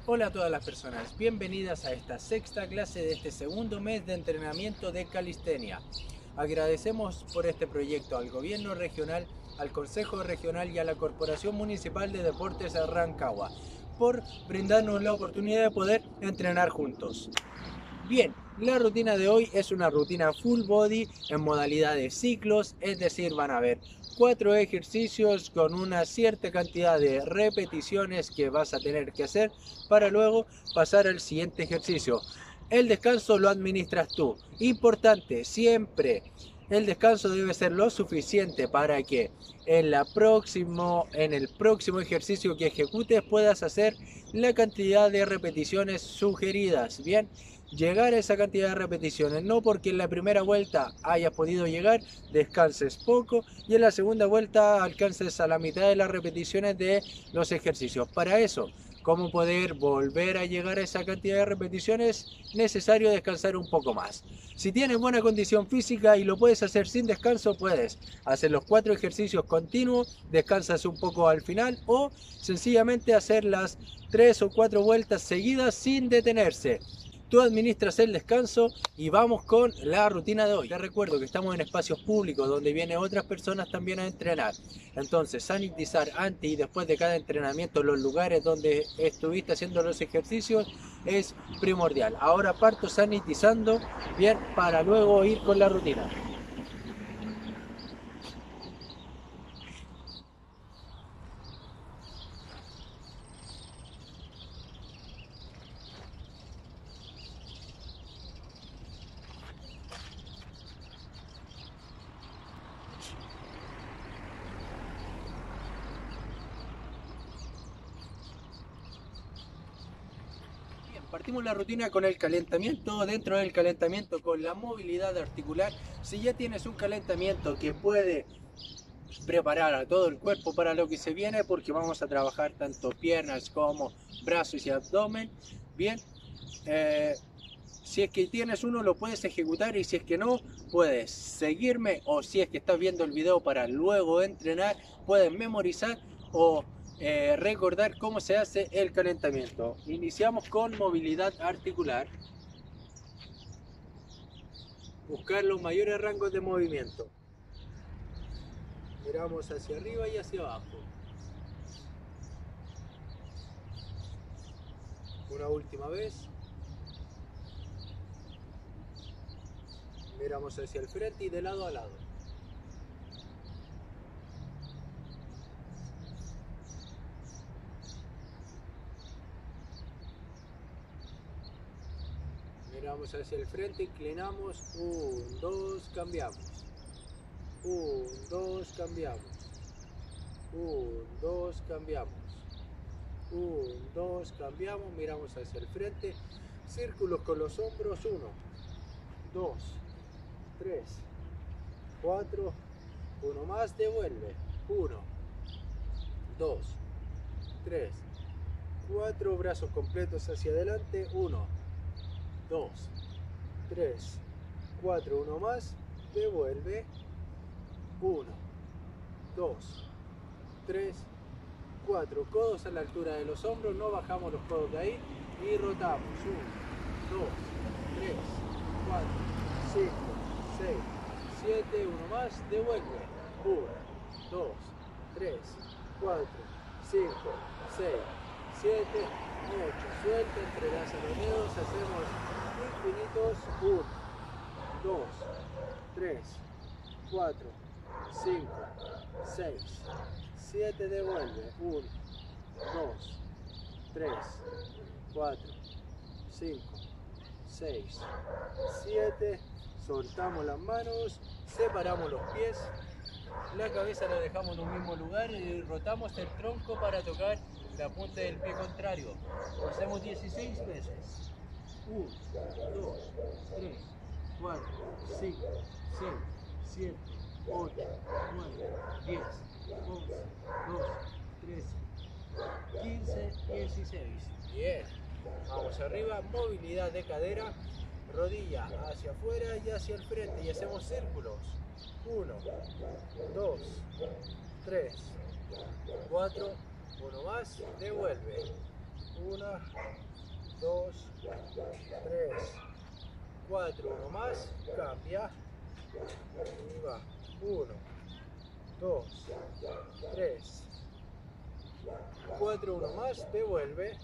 Hola a todas las personas, bienvenidas a esta sexta clase de este segundo mes de entrenamiento de calistenia. Agradecemos por este proyecto al Gobierno Regional, al Consejo Regional y a la Corporación Municipal de Deportes de Rancagua por brindarnos la oportunidad de poder entrenar juntos. Bien, la rutina de hoy es una rutina full body en modalidad de ciclos, es decir, van a haber 4 ejercicios con una cierta cantidad de repeticiones que vas a tener que hacer para luego pasar al siguiente ejercicio. El descanso lo administras tú. Importante, siempre el descanso debe ser lo suficiente para que en el próximo ejercicio que ejecutes puedas hacer la cantidad de repeticiones sugeridas. Bien, llegar a esa cantidad de repeticiones, no porque en la primera vuelta hayas podido llegar, descanses poco y en la segunda vuelta alcances a la mitad de las repeticiones de los ejercicios. Para eso, cómo poder volver a llegar a esa cantidad de repeticiones, necesario descansar un poco más. Si tienes buena condición física y lo puedes hacer sin descanso, puedes hacer los 4 ejercicios continuos, descansas un poco al final o sencillamente hacer las 3 o 4 vueltas seguidas sin detenerse. Tú administras el descanso y vamos con la rutina de hoy. Te recuerdo que estamos en espacios públicos donde vienen otras personas también a entrenar. Entonces, sanitizar antes y después de cada entrenamiento los lugares donde estuviste haciendo los ejercicios es primordial. Ahora parto sanitizando bien para luego ir con la rutina. Partimos la rutina con el calentamiento, dentro del calentamiento con la movilidad articular. Si ya tienes un calentamiento que puede preparar a todo el cuerpo para lo que se viene, porque vamos a trabajar tanto piernas como brazos y abdomen, bien, si es que tienes uno lo puedes ejecutar y si es que no, puedes seguirme o si es que estás viendo el video para luego entrenar, puedes memorizar o recordar cómo se hace el calentamiento. Iniciamos con movilidad articular, buscar los mayores rangos de movimiento. Miramos hacia arriba y hacia abajo. Una última vez. Miramos hacia el frente y de lado a lado. Miramos hacia el frente, inclinamos. 1, 2, cambiamos. 1, 2, cambiamos. 1, 2, cambiamos. 1, 2, cambiamos. Miramos hacia el frente. Círculos con los hombros. 1, 2, 3, 4. Uno más, devuelve. 1, 2, 3, 4. Brazos completos hacia adelante. 1, 2, 3, 4. Uno más, devuelve. 1, 2, 3, 4. Codos a la altura de los hombros, no bajamos los codos de ahí y rotamos. 1, 2, 3, 4, 5, 6, 7. Uno más, devuelve. 1, 2, 3, 4, 5, 6, 7, 8. Suelta, entrelaza los dedos, hacemos infinitos. 1, 2, 3, 4, 5, 6, 7, devuelve. 1, 2, 3, 4, 5, 6, 7. Soltamos las manos, separamos los pies, la cabeza la dejamos en un mismo lugar y rotamos el tronco para tocar la punta del pie contrario. Lo hacemos 16 veces. 1, 2, 3, 4, 5, 6, 7, 8, 9, 10, 11, 12, 13, 15, 16. Bien. Vamos arriba, movilidad de cadera, rodilla hacia afuera y hacia el frente y hacemos círculos. 1, 2, 3, 4. Uno más, devuelve. 1, 2, 3, 4, uno más, cambia, y va, 1, 2, 3, 4, uno más, devuelve,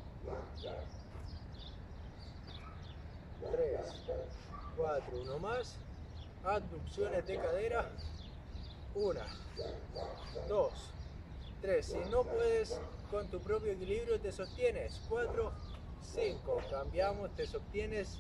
3, 4, uno más, abducciones de cadera, 1, 2, 3, si no puedes con tu propio equilibrio te sostienes, 4, 5, cambiamos, te sostienes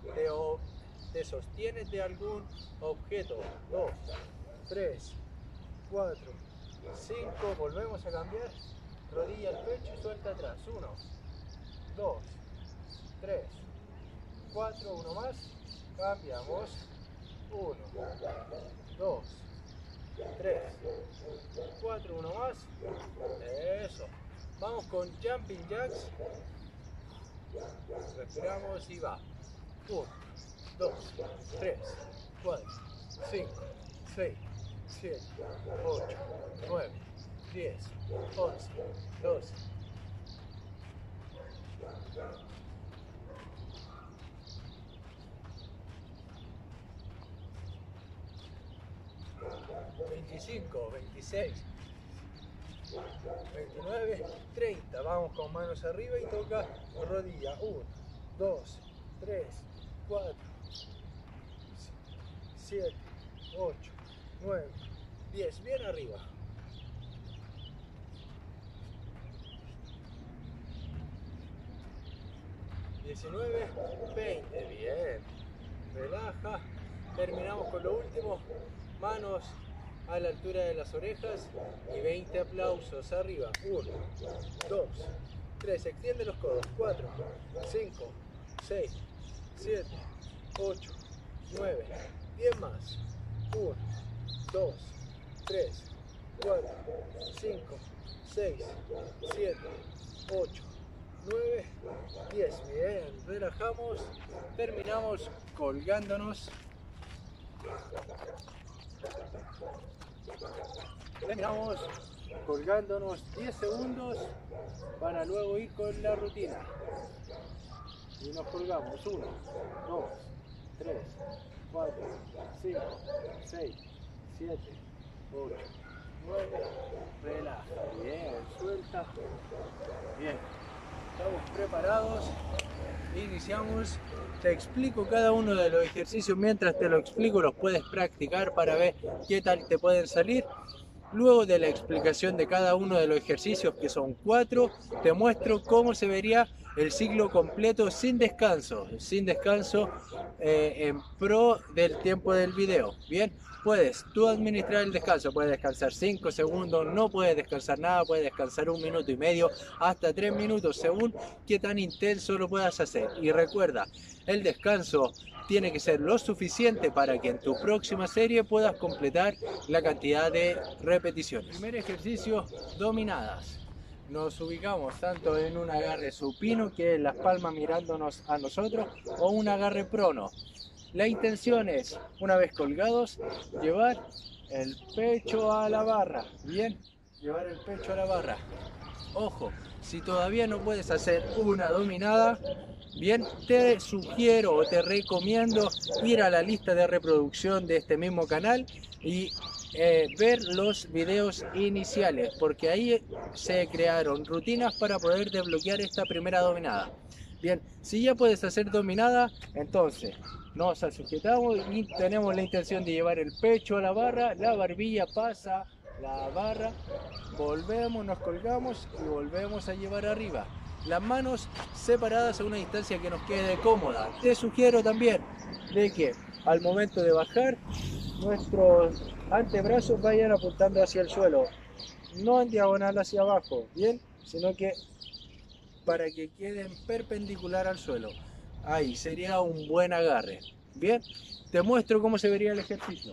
de algún objeto, 2, 3, 4, 5, volvemos a cambiar, rodilla al pecho y suelta atrás, 1, 2, 3, 4, uno más, cambiamos, 1, 2, 3, 4, uno más, eso, vamos con jumping jacks, respiramos y va, 1, 2, 3, 4, 5, 6, 7, 8, 9, 10, 11, 12, 25, 26, 29, 30. Vamos con manos arriba y toca rodilla. 1, 2, 3, 4, 7, 8, 9, 10. Bien arriba. 19, 20. Bien. Relaja. Terminamos con lo último. Manos a la altura de las orejas y 20 aplausos arriba. 1, 2, 3, extiende los codos. 4, 5, 6, 7, 8, 9, 10 más. 1, 2, 3, 4, 5, 6, 7, 8, 9, 10. Bien, relajamos. Terminamos colgándonos. Terminamos colgándonos 10 segundos para luego ir con la rutina. Y nos colgamos 1, 2, 3, 4, 5, 6, 7, 8, 9. Relaja. Bien, suelta. Bien. Estamos preparados. Iniciamos. Te explico cada uno de los ejercicios. Mientras te lo explico, los puedes practicar para ver qué tal te pueden salir. Luego de la explicación de cada uno de los ejercicios, que son 4, te muestro cómo se vería el ciclo completo sin descanso en pro del tiempo del video. Bien, puedes tú administrar el descanso, puedes descansar 5 segundos, no puedes descansar nada, puedes descansar 1 minuto y medio, hasta 3 minutos, según qué tan intenso lo puedas hacer. Y recuerda, el descanso tiene que ser lo suficiente para que en tu próxima serie puedas completar la cantidad de repeticiones. Primer ejercicio, dominadas. Nos ubicamos tanto en un agarre supino, que es las palmas mirándonos a nosotros, o un agarre prono. La intención es, una vez colgados, llevar el pecho a la barra. Bien, llevar el pecho a la barra. Ojo, si todavía no puedes hacer una dominada, bien, te sugiero o te recomiendo ir a la lista de reproducción de este mismo canal y ver los videos iniciales, porque ahí se crearon rutinas para poder desbloquear esta primera dominada. Bien, si ya puedes hacer dominada, entonces nos sujetamos y tenemos la intención de llevar el pecho a la barra, la barbilla pasa la barra, volvemos, nos colgamos y volvemos a llevar arriba. Las manos separadas a una distancia que nos quede cómoda. Te sugiero también de que al momento de bajar, nuestros antebrazos vayan apuntando hacia el suelo, no en diagonal hacia abajo, bien, sino que para que queden perpendicular al suelo. Ahí sería un buen agarre. Bien, te muestro cómo se vería el ejercicio.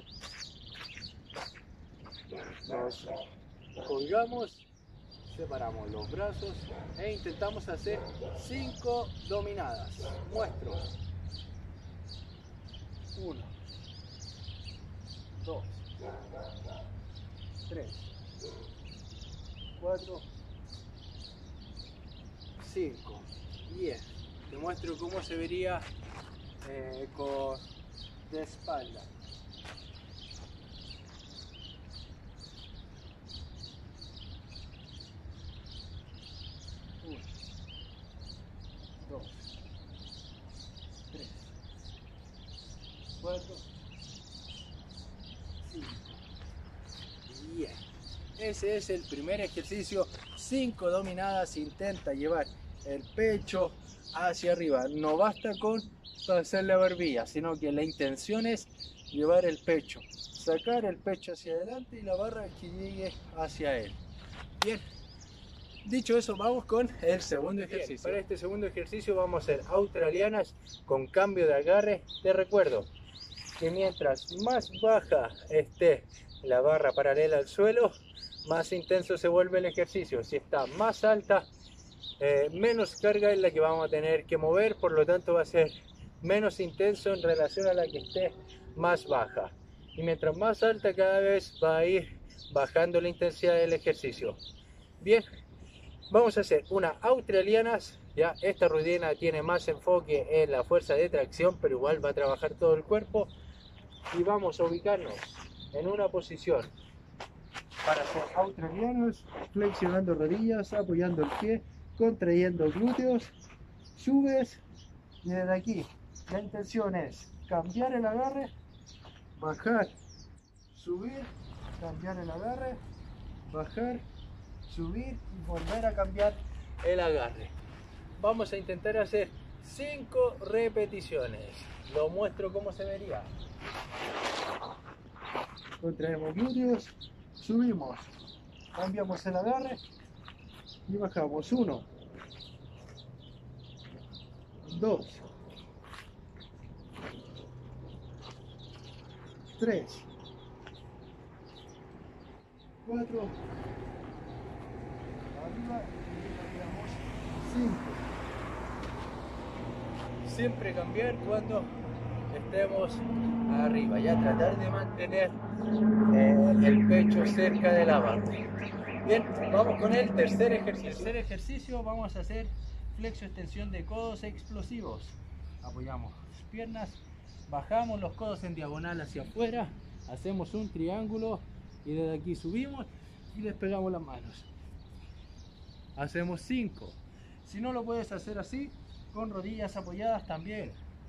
Nos colgamos, separamos los brazos e intentamos hacer 5 dominadas. Muestro. 1, 2, 3, 4, 5. Bien. Te muestro cómo se vería de espalda. 1, 2, 3, 4, 5. Bien. Ese es el primer ejercicio. 5 dominadas. Intenta llevar el pecho hacia arriba. No basta con hacer la barbilla, sino que la intención es llevar el pecho, sacar el pecho hacia adelante y la barra que llegue hacia él. Bien. Dicho eso, vamos con el segundo ejercicio. Bien, para este segundo ejercicio vamos a hacer australianas con cambio de agarre. Te recuerdo que mientras más baja esté la barra paralela al suelo, más intenso se vuelve el ejercicio. Si está más alta, menos carga es la que vamos a tener que mover, por lo tanto va a ser menos intenso en relación a la que esté más baja. Y mientras más alta, cada vez va a ir bajando la intensidad del ejercicio. Bien, vamos a hacer una australianas. Ya esta rutina tiene más enfoque en la fuerza de tracción, pero igual va a trabajar todo el cuerpo. Y vamos a ubicarnos en una posición para hacer australianas, flexionando rodillas, apoyando el pie, contrayendo glúteos, subes y desde aquí la intención es cambiar el agarre, bajar, subir, cambiar el agarre, bajar, subir y volver a cambiar el agarre. Vamos a intentar hacer 5 repeticiones. Lo muestro cómo se vería. Contraemos glúteos, subimos, cambiamos el agarre y bajamos. 1, 2, 3, 4, arriba y cambiamos 5. Siempre cambiar cuando estemos arriba, ya tratar de mantener el pecho cerca de la barra. Bien, vamos con el tercer ejercicio. El tercer ejercicio vamos a hacer flexo extensión de codos explosivos. Apoyamos las piernas, bajamos los codos en diagonal hacia afuera, hacemos un triángulo y desde aquí subimos y despegamos las manos. Hacemos 5. Si no lo puedes hacer así, con rodillas apoyadas también.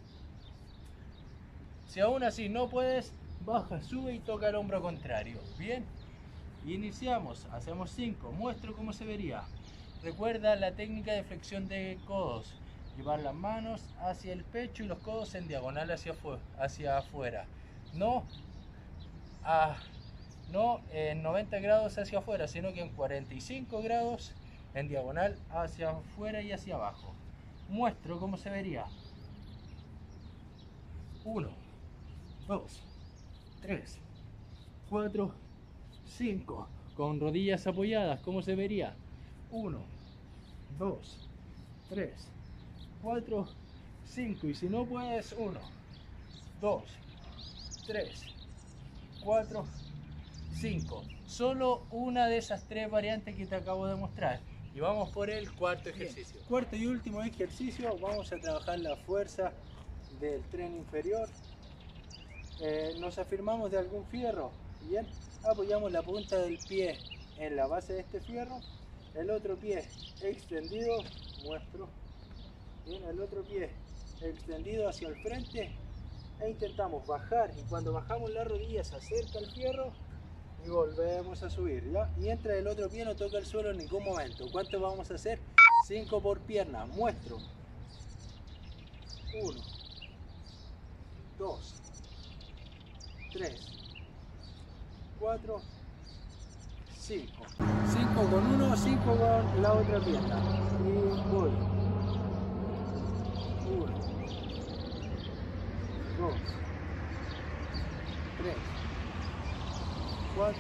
Si aún así no puedes, baja, sube y toca el hombro contrario. Bien, iniciamos, hacemos 5, muestro cómo se vería. Recuerda la técnica de flexión de codos, llevar las manos hacia el pecho y los codos en diagonal hacia afuera, no en 90 grados hacia afuera, sino que en 45 grados en diagonal hacia afuera y hacia abajo. Muestro cómo se vería. 1, 2, 3, 4, 5. Con rodillas apoyadas, ¿cómo se vería? 1, 2, 3, 4, 5. Y si no puedes, 1, 2, 3, 4, 5. Solo una de esas 3 variantes que te acabo de mostrar. Y vamos por el cuarto ejercicio. Bien. Cuarto y último ejercicio, vamos a trabajar la fuerza del tren inferior. Nos afirmamos de algún fierro. Bien, apoyamos la punta del pie en la base de este fierro, el otro pie extendido, muestro, bien, el otro pie extendido hacia el frente e intentamos bajar, y cuando bajamos la rodilla se acerca al fierro y volvemos a subir, ¿ya? Mientras el otro pie no toca el suelo en ningún momento. ¿Cuánto vamos a hacer? 5 por pierna, muestro. 1, 2, 3, 4, 5. 5 con uno, 5 con la otra pierna. Y voy. 1, 2, 3, 4,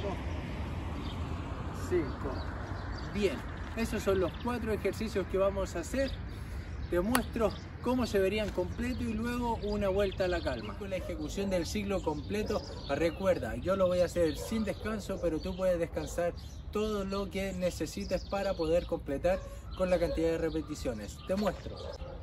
5. Bien, esos son los 4 ejercicios que vamos a hacer. Te muestro cómo se verían completo y luego una vuelta a la calma. Con la ejecución del ciclo completo, recuerda, yo lo voy a hacer sin descanso, pero tú puedes descansar todo lo que necesites para poder completar con la cantidad de repeticiones. Te muestro.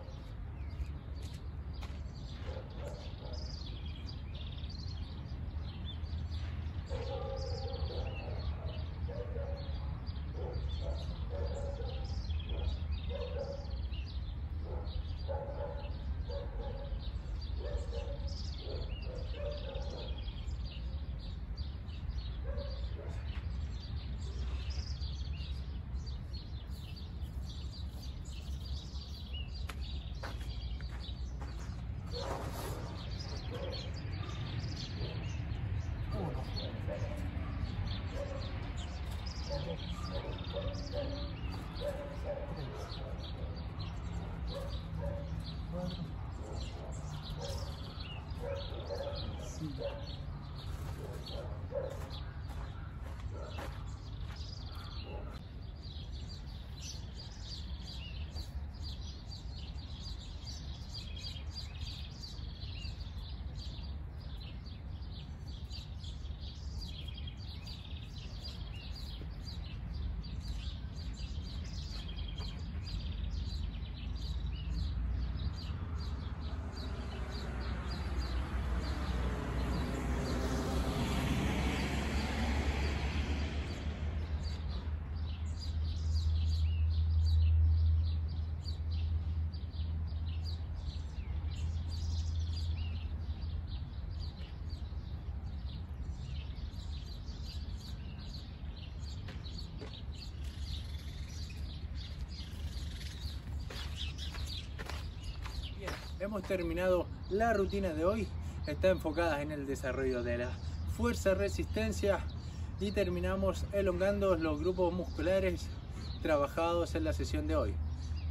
Hemos terminado la rutina de hoy, está enfocada en el desarrollo de la fuerza, resistencia y terminamos elongando los grupos musculares trabajados en la sesión de hoy.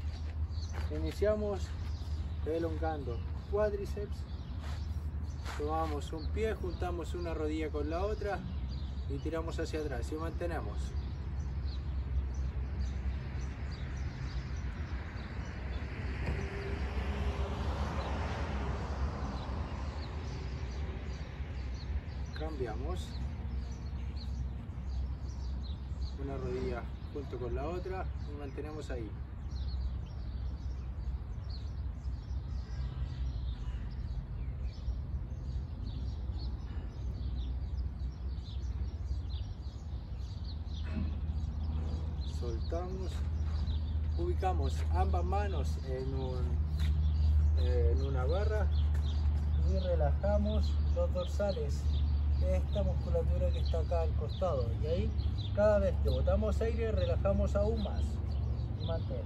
Iniciamos elongando cuádriceps, tomamos un pie, juntamos una rodilla con la otra y tiramos hacia atrás y mantenemos. Cambiamos una rodilla junto con la otra y mantenemos ahí. Soltamos, ubicamos ambas manos en una barra y relajamos los dorsales de esta musculatura que está acá al costado, y ahí cada vez que botamos aire relajamos aún más y mantén.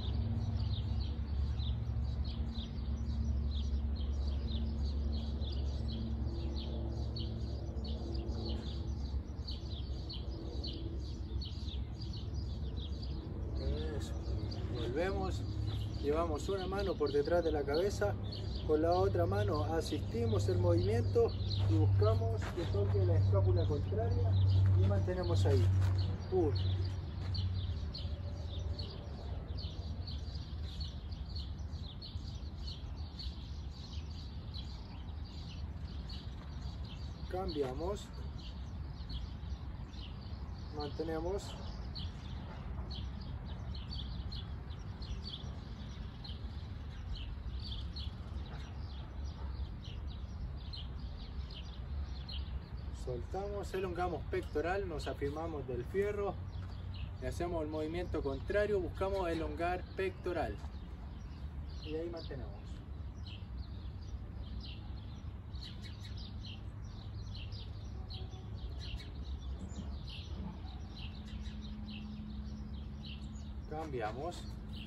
Eso. Volvemos, llevamos una mano por detrás de la cabeza, con la otra mano asistimos el movimiento y buscamos que toque la escápula contraria y mantenemos ahí. 1, 2, cambiamos, mantenemos, soltamos, elongamos pectoral, nos afirmamos del fierro y hacemos el movimiento contrario, buscamos elongar pectoral y ahí mantenemos. Cambiamos.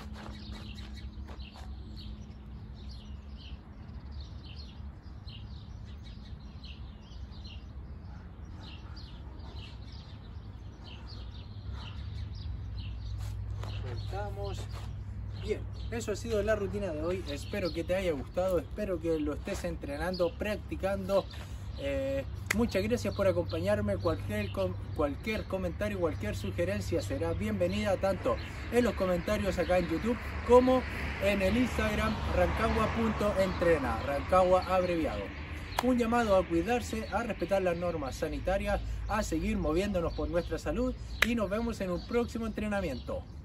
Soltamos. Bien, eso ha sido la rutina de hoy. Espero que te haya gustado, espero que lo estés entrenando, practicando Muchas gracias por acompañarme. Cualquier comentario, cualquier sugerencia será bienvenida tanto en los comentarios acá en YouTube como en el Instagram rancagua.entrena, Rancagua abreviado. Un llamado a cuidarse, a respetar las normas sanitarias, a seguir moviéndonos por nuestra salud y nos vemos en un próximo entrenamiento.